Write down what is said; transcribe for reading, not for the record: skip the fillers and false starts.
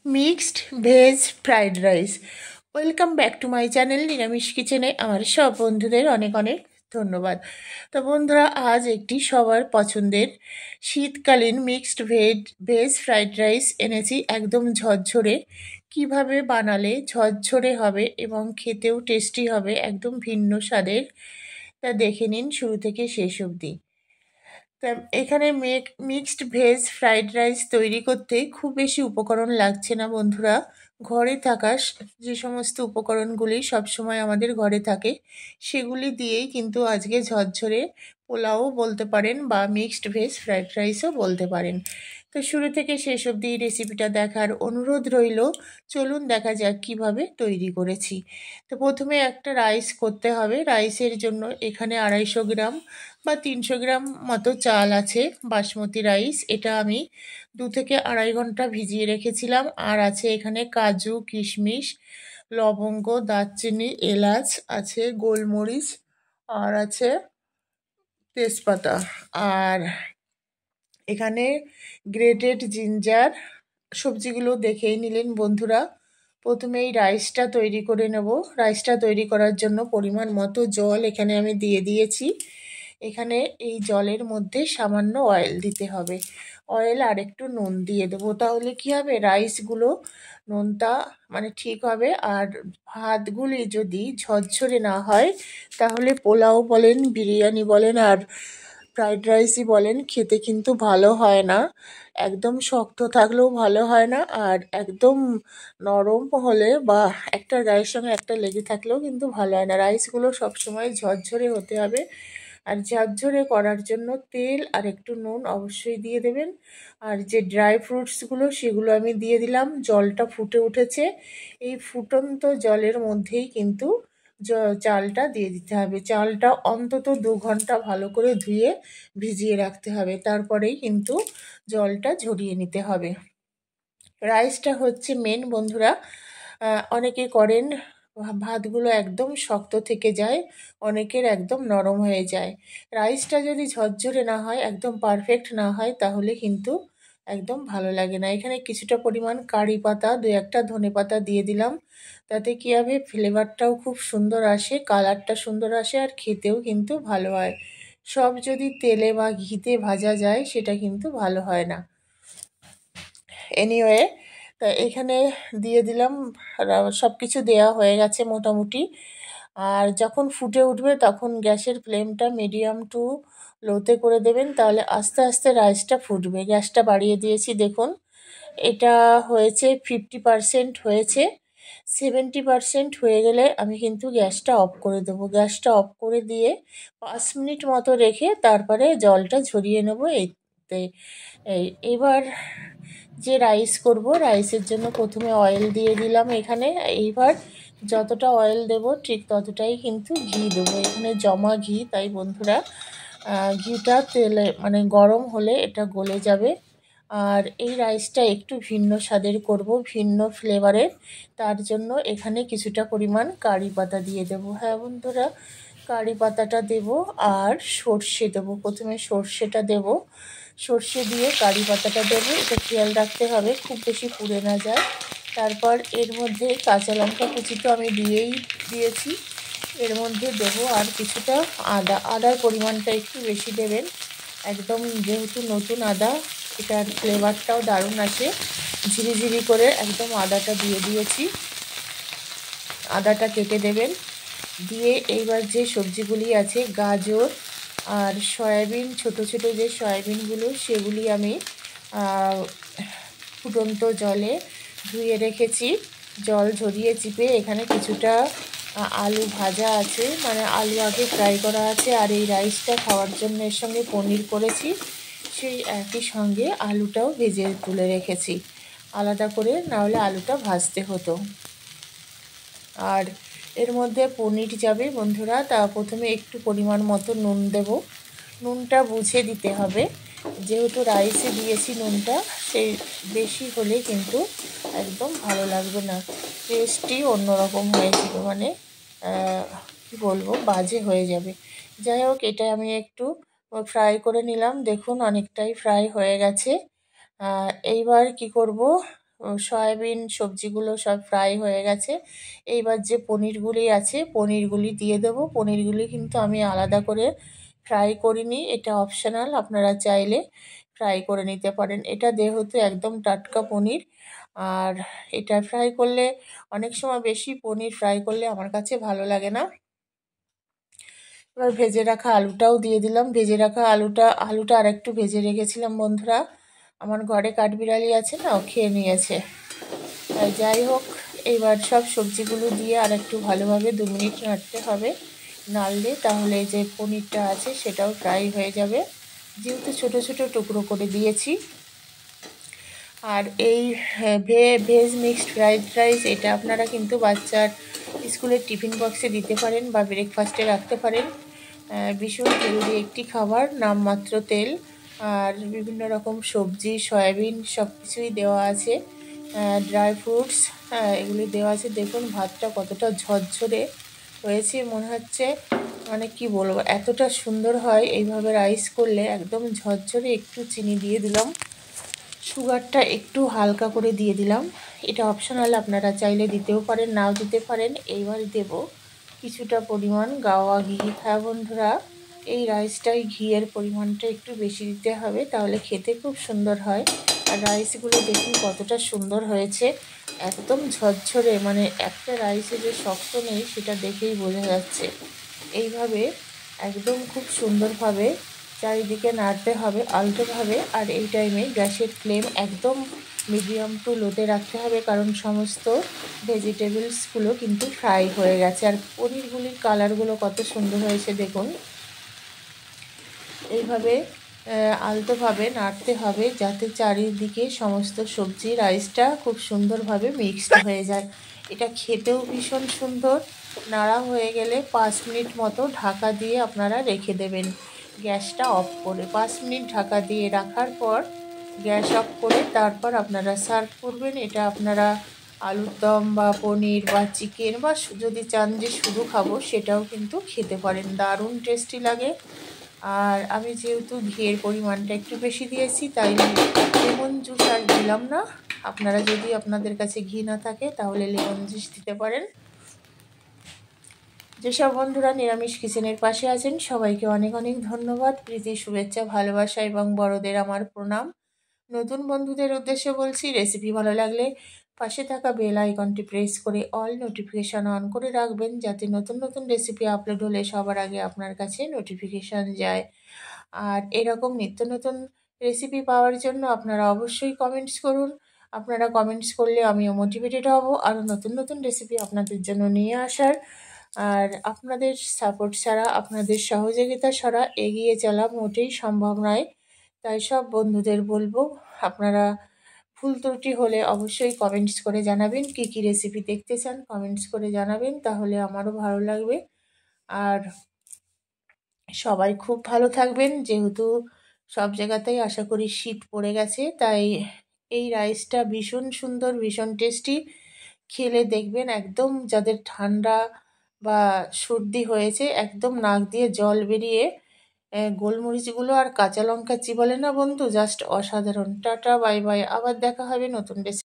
Mixed veg fried rice. Welcome back to my channel নিরামিষ কিচেনে। আমার সব বন্ধুদের অনেক অনেক ধন্যবাদ। তো বন্ধুরা, আজ একটি সবার পছন্দের শীতকালীন মিক্সড ভেজ ফ্রাইড রাইস এনেছি, একদম ঝরঝরে। কিভাবে বানালে ঝরঝরে হবে এবং খেতেও টেস্টি হবে, একদম ভিন্ন স্বাদের, তা দেখে নিন শুরু থেকে শেষ অবধি। তা এখানে মিক্সড ভেজ ফ্রাইড রাইস তৈরি করতে খুব বেশি উপকরণ লাগছে না বন্ধুরা। ঘরে থাকা যে সমস্ত উপকরণগুলি সবসময় আমাদের ঘরে থাকে, সেগুলি দিয়েই কিন্তু আজকে ঝরঝরে পোলাও বলতে পারেন বা মিক্সড ভেজ ফ্রাইড রাইসও বলতে পারেন। তো শুরু থেকে শেষ অবধি এই রেসিপিটা দেখার অনুরোধ রইল। চলুন দেখা যাক কিভাবে তৈরি করেছি। তো প্রথমে একটা রাইস করতে হবে। রাইসের জন্য এখানে 250 গ্রাম বা 300 গ্রাম মতো চাল আছে, বাসমতি রাইস। এটা আমি 2 থেকে 2.5 ঘন্টা ভিজিয়ে রেখেছিলাম। আর আছে এখানে কাজু, কিশমিশ, লবঙ্গ, দারচিনি, এলাচ, আছে গোলমরিচ, আর আছে তেজপাতা, আর এখানে গ্রেটেড জিঞ্জার। সবজিগুলো দেখেই নিলেন বন্ধুরা। প্রথমে এই রাইসটা তৈরি করে নেব। রাইসটা তৈরি করার জন্য পরিমাণ মতো জল এখানে আমি দিয়ে দিয়েছি। এখানে এই জলের মধ্যে সামান্য অয়েল দিতে হবে। অয়েল আর একটু নুন দিয়ে দেবো, তাহলে কি হবে, রাইসগুলো নুনটা মানে ঠিক হবে। আর ভাতগুলি যদি ঝরঝরে না হয়, তাহলে পোলাও বলেন, বিরিয়ানি বলেন, আর ফ্রাইড রাইসই বলেন, খেতে কিন্তু ভালো হয় না। একদম শক্ত থাকলেও ভালো হয় না, আর একদম নরম হলে বা একটা গায়ের সঙ্গে একটা লেগে থাকলেও কিন্তু ভালো হয় না। রাইসগুলো সবসময় ঝরঝরে হতে হবে। আর ঝরঝরে করার জন্য তেল আর একটু নুন অবশ্যই দিয়ে দেবেন। আর যে ড্রাই ফ্রুটসগুলো সেগুলো আমি দিয়ে দিলাম। জলটা ফুটে উঠেছে, এই ফুটন্ত জলের মধ্যেই কিন্তু চালটা দিয়ে দিতে হবে। চালটা অন্তত 2 ঘন্টা ভালো করে ধুয়ে ভিজিয়ে রাখতে হবে, তারপরেই কিন্তু জলটা ঝরিয়ে নিতে হবে। রাইসটা হচ্ছে মেন বন্ধুরা। অনেকে করেন ভাতগুলো একদম শক্ত থেকে যায়, অনেকের একদম নরম হয়ে যায়। রাইসটা যদি ঝরঝরে না হয়, একদম পারফেক্ট না হয়, তাহলে কিন্তু একদম ভালো লাগে না। এখানে কিছুটা পরিমাণ কারি পাতা, 2-1টা ধনে পাতা দিয়ে দিলাম। তাতে কী হবে, ফ্লেভারটাও খুব সুন্দর আসে, কালারটা সুন্দর আসে, আর খেতেও কিন্তু ভালো হয়। সব যদি তেলে বা ঘিতে ভাজা যায়, সেটা কিন্তু ভালো হয় না। এনিওয়ে, তা এখানে দিয়ে দিলাম। সব কিছু দেওয়া হয়ে গেছে মোটামুটি। আর যখন ফুটে উঠবে, তখন গ্যাসের ফ্লেমটা মিডিয়াম টু লোতে করে দেবেন, তাহলে আস্তে আস্তে রাইসটা ফুটবে। গ্যাসটা বাড়িয়ে দিয়েছি, দেখুন এটা হয়েছে 50% হয়েছে। 70% হয়ে গেলে আমি কিন্তু গ্যাসটা অফ করে দেবো। গ্যাসটা অফ করে দিয়ে 5 মিনিট মতো রেখে তারপরে জলটা ঝরিয়ে নেবো। এবার যে রাইস করব, রাইসের জন্য প্রথমে অয়েল দিয়ে দিলাম এখানে। এইবার যতটা অয়েল দেব ঠিক ততটাই কিন্তু ঘি দেবো। এখানে জমা ঘি, তাই বন্ধুরা ঘিটা তেলে মানে গরম হলে এটা গলে যাবে। আর এই রাইসটা একটু ভিন্ন স্বাদের করব, ভিন্ন ফ্লেভারের। তার জন্য এখানে কিছুটা পরিমাণ কারি পাতা দিয়ে দেবো। হ্যাঁ বন্ধুরা, কারি পাতাটা দেব। আর সর্ষে দেবো, প্রথমে সর্ষেটা দেব। সর্ষে দিয়ে কারি পাতাটা দেবো, এটা খেয়াল রাখতে হবে খুব বেশি পুড়ে না যায়। তারপর এর মধ্যে কাঁচা লঙ্কা কুচি তো আমি দিয়েছি, এর মধ্যে দেব আর কিছুটা আদার পরিমাণটা একটু বেশি দেবেন। একদম যেহেতু নতুন আদা, এটার ফ্লেভারটাও দারুণ আসে। ঝিরিঝিরি করে একদম আদাটা দিয়ে দিয়েছি, আদাটা কেটে দেবেন। দিয়ে এইবার যে সবজিগুলি আছে, গাজর আর সয়াবিন, ছোট ছোট যে সয়াবিনগুলো, সেগুলি আমি ফুটন্ত জলে ধুয়ে রেখেছি। জল ঝরিয়ে চিপে এখানে কিছুটা আলু ভাজা আছে, মানে আলু আগে ফ্রাই করা আছে। আর এই রাইসটা খাওয়ার জন্য এর সঙ্গে পনির করেছি, সেই একই সঙ্গে আলুটাও ভেজে তুলে রেখেছি আলাদা করে, নাহলে আলুটা ভাজতে হতো। আর এর মধ্যে পনির যাবে বন্ধুরা। তা প্রথমে একটু পরিমাণ মতো নুন দেব। নুনটা বুঝে দিতে হবে, যেহেতু রাইসে দিয়েছি নুনটা, সেই বেশি হলে কিন্তু একদম ভালো লাগবে না, টেস্টই অন্যরকম হয়ে যাবে, মানে কী বলবো, বাজে হয়ে যাবে। যাই হোক, এটা আমি একটু ফ্রাই করে নিলাম, দেখুন অনেকটাই ফ্রাই হয়ে গেছে। এইবার কি করব, সয়াবিন সবজিগুলো সব ফ্রাই হয়ে গেছে। এইবার যে পনিরগুলি আছে পনিরগুলি দিয়ে দেবো। পনিরগুলি কিন্তু আমি আলাদা করে ফ্রাই করিনি, এটা অপশনাল, আপনারা চাইলে ফ্রাই করে নিতে পারেন। এটা যেহেতু একদম টাটকা পনির, আর এটা ফ্রাই করলে অনেক সময় বেশি পনির ফ্রাই করলে আমার কাছে ভালো লাগে না। এবার ভেজে রাখা আলুটাও দিয়ে দিলাম। ভেজে রাখা আলুটা আর একটু ভেজে রেখেছিলাম বন্ধুরা, আমার ঘরে কাঠবিড়ালি আছে না, ও খেয়ে নিয়েছে। তাই যাই হোক, এইবার সব সবজিগুলো দিয়ে আর একটু ভালোভাবে 2 মিনিট নাড়তে হবে। নাড়লে তাহলে যে পনিরটা আছে সেটাও ফ্রাই হয়ে যাবে, যেহেতু ছোট ছোট টুকরো করে দিয়েছি। আর এই ভেজ মিক্সড ফ্রাইড রাইস এটা আপনারা কিন্তু বাচ্চার স্কুলের টিফিন বক্সে দিতে পারেন বা ব্রেকফাস্টে রাখতে পারেন। ভীষণ হেলদি একটি খাবার, নামমাত্র তেল আর বিভিন্ন রকম সবজি সয়াবিন সব কিছুই দেওয়া আছে, ড্রাই ফ্রুটস এগুলি দেওয়া আছে। দেখুন ভাতটা কতটা ঝরঝরে হয়েছে, মনে হচ্ছে মানে কি বলবো, এতটা সুন্দর হয় এইভাবে রাইস করলে, একদম ঝরঝরে। একটু চিনি দিয়ে দিলাম, সুগারটা একটু হালকা করে দিয়ে দিলাম, এটা অপশনাল, আপনারা চাইলে দিতেও পারেন নাও দিতে পারেন। এইবার দেব কিছুটা পরিমাণ গাওয়া ঘি। হ্যাঁ বন্ধুরা, এই রাইসটাই ঘিয়ের পরিমাণটা একটু বেশি দিতে হবে, তাহলে খেতে খুব সুন্দর হয়। আর রাইসগুলো দেখুন কতটা সুন্দর হয়েছে, একদম ঝরঝরে, মানে একটা রাইসে যে শক্ত নেই সেটা দেখেই বোঝা যাচ্ছে। এইভাবে একদম খুব সুন্দরভাবে চারিদিকে নাড়তে হবে আলতোভাবে। আর এই টাইমে গ্যাসের ফ্লেম একদম মিডিয়াম টু লোতে রাখতে হবে, কারণ সমস্ত ভেজিটেবলসগুলো কিন্তু ফ্রাই হয়ে গেছে। আর পনিরগুলির কালারগুলো কত সুন্দর হয়েছে দেখুন। এইভাবে আলতোভাবে নাড়তে হবে যাতে চারিদিকে সমস্ত সবজি রাইসটা খুব সুন্দরভাবে মিক্সড হয়ে যায়। এটা খেতেও ভীষণ সুন্দর। নাড়া হয়ে গেলে 5 মিনিট মতো ঢাকা দিয়ে আপনারা রেখে দেবেন, গ্যাসটা অফ করে। 5 মিনিট ঢাকা দিয়ে রাখার পর গ্যাস অফ করে তারপর আপনারা সার্ভ করবেন। এটা আপনারা আলুর দম বা পনির বা চিকেন বা যদি চান যে শুধু খাবো সেটাও কিন্তু খেতে পারেন, দারুণ টেস্টি লাগে। আর আমি যেহেতু ঘিয়ের পরিমাণটা একটু বেশি দিয়েছি তাই লেমন জুস আর দিলাম না। আপনারা যদি আপনাদের কাছে ঘি না থাকে তাহলে লেমন জুস দিতে পারেন। যেসব বন্ধুরা নিরামিষ কিচেনের পাশে আছেন সবাইকে অনেক অনেক ধন্যবাদ, প্রীতি শুভেচ্ছা ভালোবাসা এবং বড়দের আমার প্রণাম। নতুন বন্ধুদের উদ্দেশ্যে বলছি, রেসিপি ভালো লাগলে পাশে থাকা বেল আইকনটি প্রেস করে অল নোটিফিকেশান অন করে রাখবেন, যাতে নতুন নতুন রেসিপি আপলোড হলে সবার আগে আপনার কাছে নোটিফিকেশান যায়। আর এরকম নিত্য নতুন রেসিপি পাওয়ার জন্য আপনারা অবশ্যই কমেন্টস করুন। আপনারা কমেন্টস করলে আমিও মোটিভেটেড হব আরও নতুন নতুন রেসিপি আপনাদের জন্য নিয়ে আসার। আর আপনাদের সাপোর্ট ছাড়া, আপনাদের সহযোগিতা ছাড়া এগিয়ে চলা মোটেই সম্ভব নয়। তাই সব বন্ধুদের বলবো, আপনারা ভুল ত্রুটি হলে অবশ্যই কমেন্টস করে জানাবেন, কী কী রেসিপি দেখতে চান কমেন্টস করে জানাবেন, তাহলে আমারও ভালো লাগবে। আর সবাই খুব ভালো থাকবেন, যেহেতু সব জায়গাতেই আশা করি শীত পড়ে গেছে, তাই এই রাইসটা ভীষণ সুন্দর, ভীষণ টেস্টি। খেলে দেখবেন একদম যাদের ঠান্ডা বা সর্দি হয়েছে একদম নাক দিয়ে জল বেরিয়ে, গোলমরিচগুলো আর কাঁচা লঙ্কা চিবালে না বন্ধু, জাস্ট অসাধারণ। টাটা বাই বাই, আবার দেখা হবে নতুন রেসিপি।